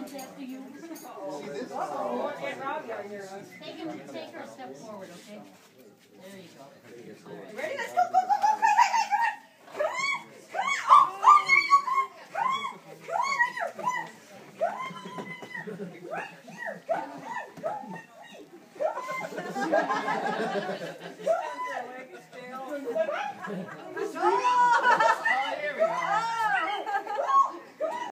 comes after you. Uh-oh. Aunt Robbie out here. Take her a step forward, okay? There you go. All right. Ready? Let's go, go, go, go. Come on, come on.